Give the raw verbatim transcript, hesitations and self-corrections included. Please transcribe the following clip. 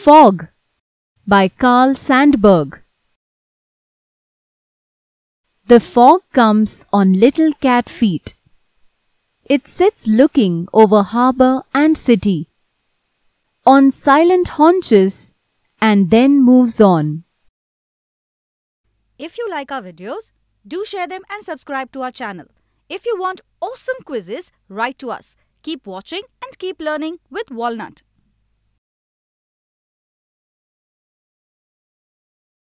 Fog by Carl Sandburg. The fog comes on little cat feet. It sits looking over harbour and city, on silent haunches, and then moves on. If you like our videos, do share them and subscribe to our channel. If you want awesome quizzes, write to us. Keep watching and keep learning with Walnut.